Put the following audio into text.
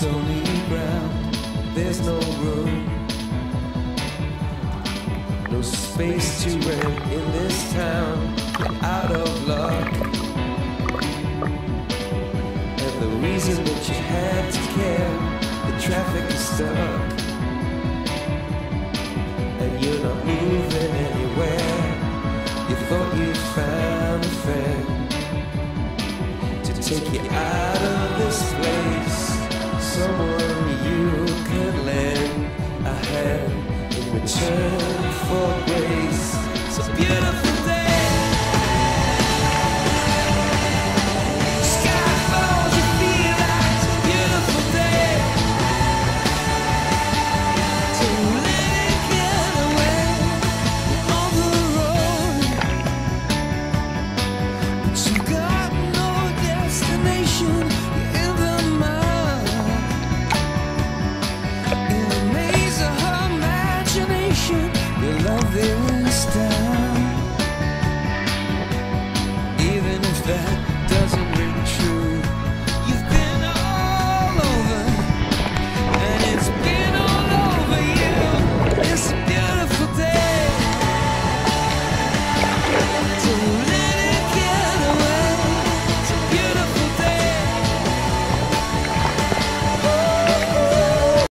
stony ground. There's no room, no space to rent in this town. You're out of luck, and the reason that you had to care, the traffic is stuck, and you're not moving anywhere. You thought you'd found a friend to take you out of this place, someone you could lend a hand in return for grace. It's a beautiful day. Sky falls, you feel like it's a beautiful day. So let it get away on the road, but you got no destination. You're in the mud, in the maze of her imagination. Your love is down, even if that